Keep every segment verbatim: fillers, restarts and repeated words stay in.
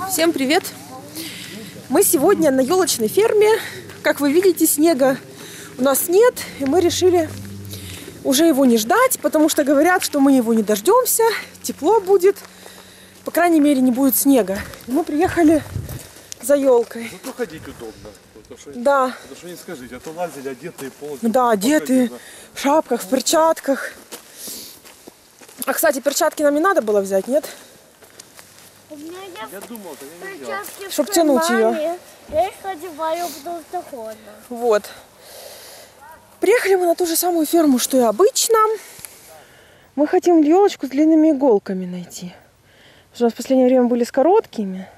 Всем привет! Мы сегодня на елочной ферме. Как вы видите, снега у нас нет, и мы решили уже его не ждать, потому что говорят, что мы его не дождемся, тепло будет, по крайней мере не будет снега. И мы приехали за елкой. Зато ходить удобно. Потому что, да. Потому что не скажите, а то лазили одетые полностью. Да, одетые в шапках, в перчатках. А, кстати, перчатки нам не надо было взять, нет? Я думал, я не взял. Чтоб тянуть ее. Я их одеваю, потому что холодно. Вот. Приехали мы на ту же самую ферму, что и обычно. Мы хотим елочку с длинными иголками найти. Потому что у нас в последнее время были с короткими.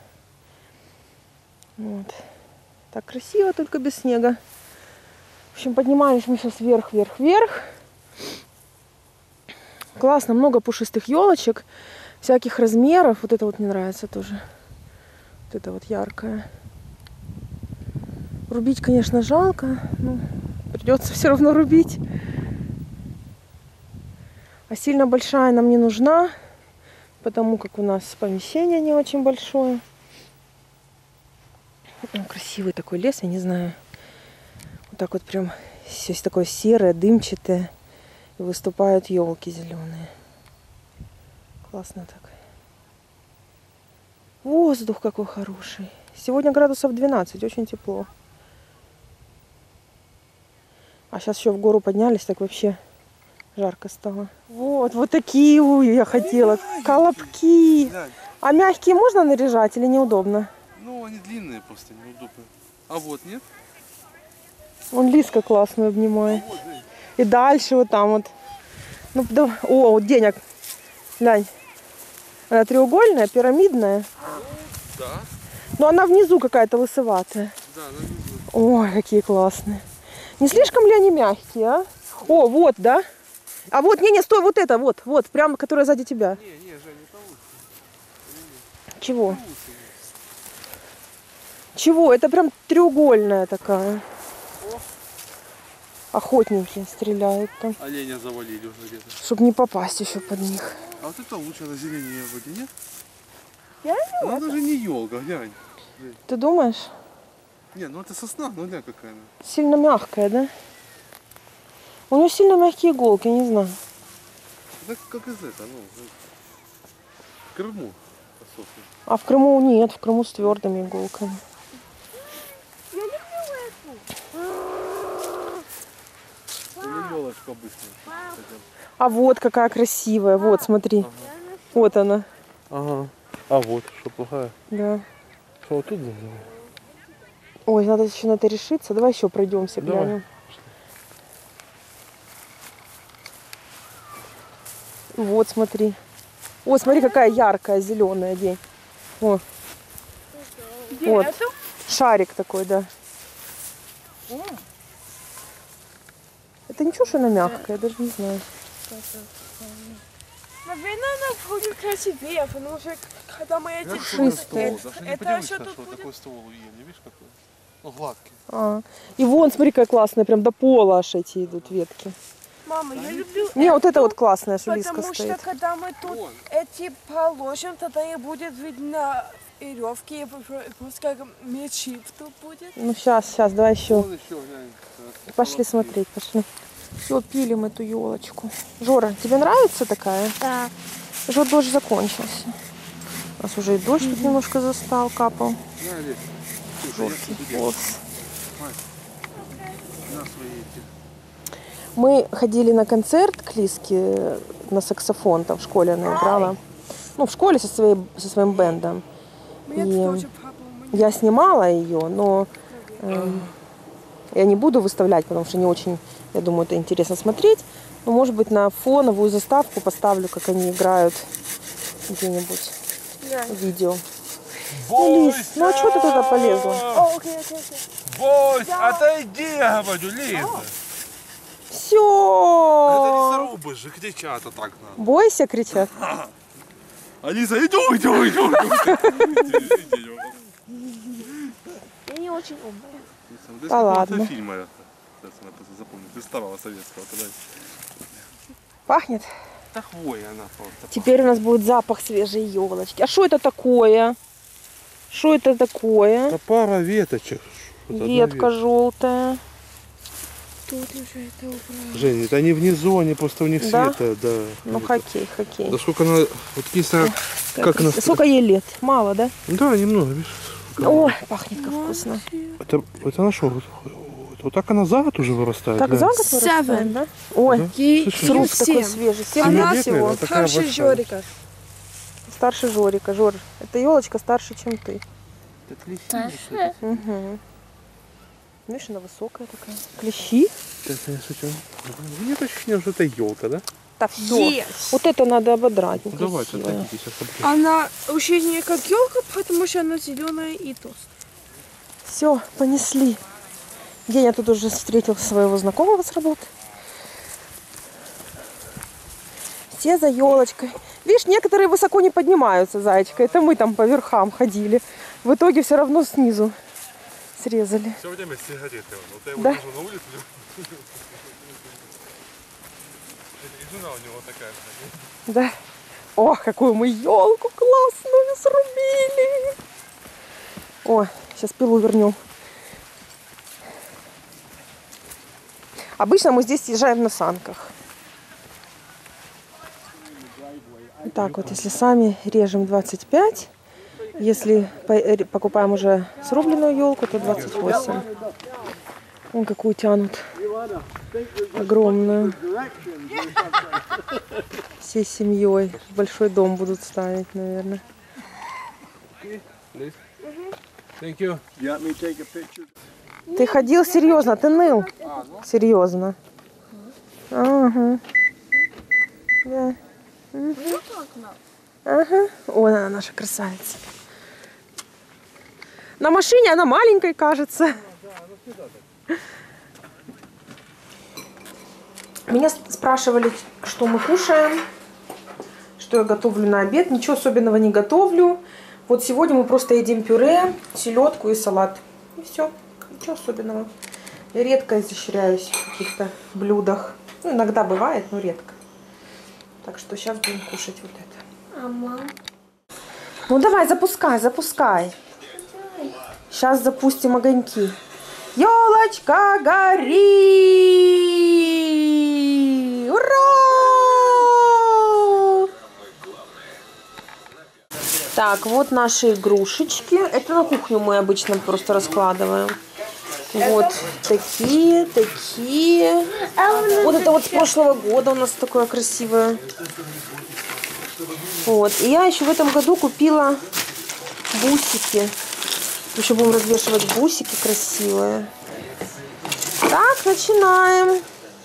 Вот. Так красиво, только без снега. В общем, поднимались мы сейчас вверх, вверх, вверх. Классно, много пушистых елочек. Всяких размеров. Вот это вот мне нравится тоже. Вот это вот яркое. Рубить, конечно, жалко. Но придется все равно рубить. А сильно большая нам не нужна. Потому как у нас помещение не очень большое. Ну, красивый такой лес, я не знаю. Вот так вот прям здесь такое серое, дымчатое. И выступают елки зеленые. Классно так. Воздух какой хороший. Сегодня градусов двенадцать, очень тепло. А сейчас еще в гору поднялись, так вообще жарко стало. Вот, вот такие я хотела. Колобки. А мягкие можно наряжать или неудобно? Ну, они длинные просто, неудобно. А вот нет? Он лиска классную обнимает. Вот, и дальше вот там вот. Ну, да. О, вот денег. Глянь. Она треугольная, пирамидная. Да. Но она внизу какая-то лысоватая. Да, она внизу. Ой, какие классные. Не слишком ли они мягкие, а? О, вот, да? А вот, не-не, стой, вот это, вот, вот, прям, которая сзади тебя. Не, не, Жень, это лучше. Чего? Лучше. Чего? Это прям треугольная такая. Охотники стреляют там. Оленя завалили уже где-то. Чтобы не попасть еще под них. А вот это лучше, на зеленее вроде, нет? Я не Ну, она же не елка, глянь. Ты думаешь? Не, ну это сосна, ну глянь какая она. Сильно мягкая, да? У нее сильно мягкие иголки, я не знаю. Так как из этого, ну, в Крыму. Особенно. А в Крыму нет, в Крыму с твердыми иголками. Я люблю эту. Или елочка быстрая. А вот какая красивая, вот, смотри. Ага. Вот она. Ага. А вот, что плохая? Да. Что вот тут завела? Ой, надо еще на это решиться. Давай еще пройдемся, Давай. глянем. Вот, смотри. О, смотри, какая яркая, зеленая день. О. Вот. Шарик такой, да. Это ничего, что она мягкая, я даже не знаю. Наверное, она будет красивее, потому что когда мы эти Пушистые. это еще тут что будет... такой ствол у ели, видишь какой? Ну, гладкий. А. И вон, смотри, какая классная, прям до пола аж эти идут ветки. Мама, я люблю Не, вот это эту, вот классная, что лиска потому стоит. что когда мы тут Вон. эти положим, тогда и будет видно веревки, и просто как мечи тут будет. Ну, сейчас, сейчас, давай еще. Вон еще, глянь. Пошли смотреть, пошли. Все, пилим эту елочку. Жора, тебе нравится такая? Да. Уже дождь закончился. У нас уже и дождь тут немножко застал, капал. На, Олег. Жоркий полз. На свои эти. Мы ходили на концерт к Лиске на саксофон, там в школе она играла. Ну, в школе со, своей, со своим бендом. Мне И тоже папа. я снимала ее, но э, я не буду выставлять, потому что не очень, я думаю, это интересно смотреть. Но, может быть, на фоновую заставку поставлю, как они играют где-нибудь в видео. Ну, Лиз, ну а что ты туда полезла? О, окей, окей, окей. Бойся, отойди, я говорю, Лиза. Это не Все! зарубы же, кричат а так надо. Бойся, кричат. А Лиза, иду, иду, иду. Я не очень умная. Да ладно. Фильма это. Сейчас она просто запомнит. Ты старого советского тогда. Пахнет? Да хвоя она просто. Теперь у нас будет запах свежей елочки. А что это такое? Что это такое? Это пара веточек. Что-то одна Ветка ветка. желтая. Тут уже это убрано. Жень, это они внизу, они просто у них Да? света, да. Ну, нет. хоккей, хоккей. Да сколько она, вот если, как она... Сколько ей лет? Мало, да? Да, немного, видишь. Ой, пахнет как вкусно. Это, это на что? Вот, вот так она за год уже вырастает. Так да? за год вырастает, Seven. да? Ой, Да? Ей Слушай, сруб семь. такой свежий. Семь Она лет всего. Семилетняя, такая старше большая. Жорика. Старше Жорика. Жор, эта елочка старше, чем ты. Старше? Угу. Видишь, она высокая такая. Клещи? Так, я шучу. Нет ощущения, что это елка, да? Да все. Есть. Вот это надо ободрать. Ну, давайте, некрасивая. отойдите сейчас. обрежем. Она вообще не как елка, потому что она зеленая и толстая. Все, понесли. Деня тут уже встретил своего знакомого с работы. Все за елочкой. Видишь, некоторые высоко не поднимаются, зайчика. Это мы там по верхам ходили. В итоге все равно снизу срезали. Все время сигареты. Вот я его Да. вижу на улице. И жена у него такая. Да. Ох, какую мы елку классную срубили. О, сейчас пилу вернем. Обычно мы здесь съезжаем на санках. Так вот, если сами режем двадцать пять, если по- покупаем уже срубленную елку, то двадцать восемь. Вон какую тянут. Огромную. Всей семьей. Большой дом будут ставить, наверное. Thank you. You want me to take a picture? Ты ходил серьезно, ты ныл. Серьезно. Ага. Да. Мгм. Ага. Ой, она наша красавица. На машине она маленькой кажется. Меня спрашивали, что мы кушаем, что я готовлю на обед. Ничего особенного не готовлю. Вот сегодня мы просто едим пюре, селедку и салат. И все. Ничего особенного. Я редко изощряюсь в каких-то блюдах. Ну, иногда бывает, но редко. Так что сейчас будем кушать вот это. А мам? Ну давай, запускай, запускай. Сейчас запустим огоньки. Елочка, гори! Ура! Так, вот наши игрушечки. Это на кухню мы обычно просто раскладываем. Вот такие, такие. Вот это вот с прошлого года у нас такое красивое. Вот. И я еще в этом году купила бусики. Еще будем развешивать бусики красивые. Так, начинаем.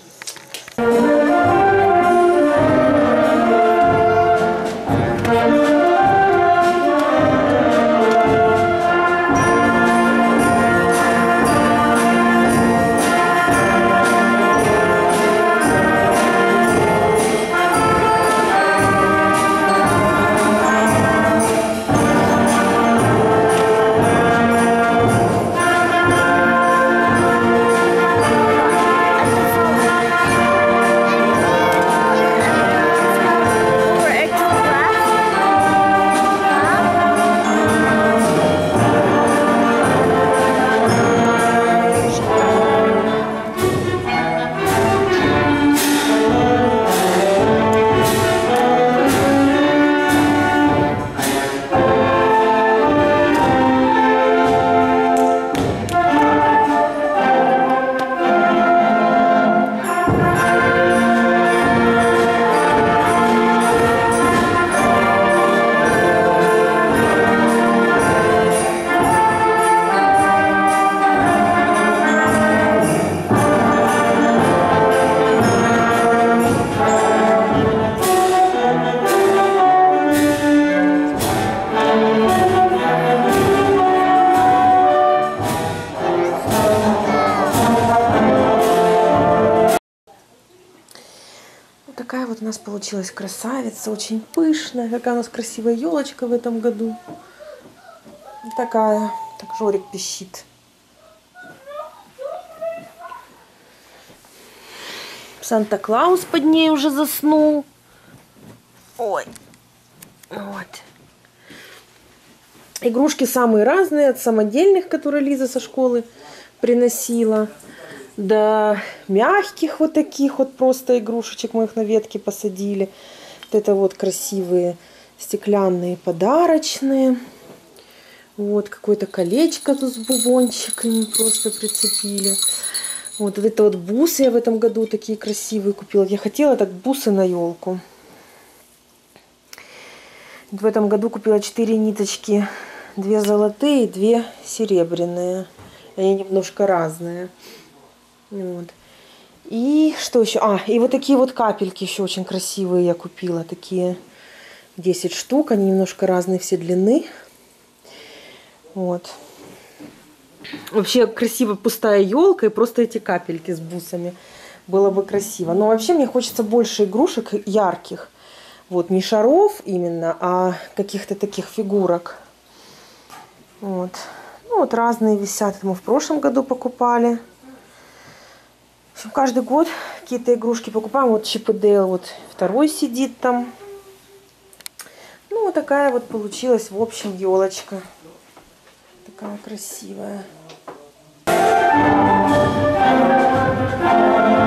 Такая вот у нас получилась красавица, очень пышная. Какая у нас красивая елочка в этом году. Такая. Так Жорик пищит. Санта-Клаус под ней уже заснул. Ой. Вот. Игрушки самые разные, от самодельных, которые Лиза со школы приносила, до мягких вот таких вот просто игрушечек. Мы их на ветке посадили. Вот это вот красивые стеклянные подарочные. Вот какое-то колечко тут с бубончиками просто прицепили. Вот, вот это вот бусы я в этом году такие красивые купила. Я хотела так бусы на елку. В этом году купила четыре ниточки. Две золотые, две серебряные. Они немножко разные. Вот. И что еще? А, и вот такие вот капельки еще очень красивые я купила. Такие десять штук. Они немножко разные все длины. Вот. Вообще красиво пустая елка и просто эти капельки с бусами. Было бы красиво. Но вообще мне хочется больше игрушек ярких. Вот, не шаров именно, а каких-то таких фигурок. Вот. Ну, вот разные висят. Это мы в прошлом году покупали. В общем, каждый год какие-то игрушки покупаем. Вот Чип и Дейл, вот второй сидит там. Ну, вот такая вот получилась, в общем, елочка. Такая красивая.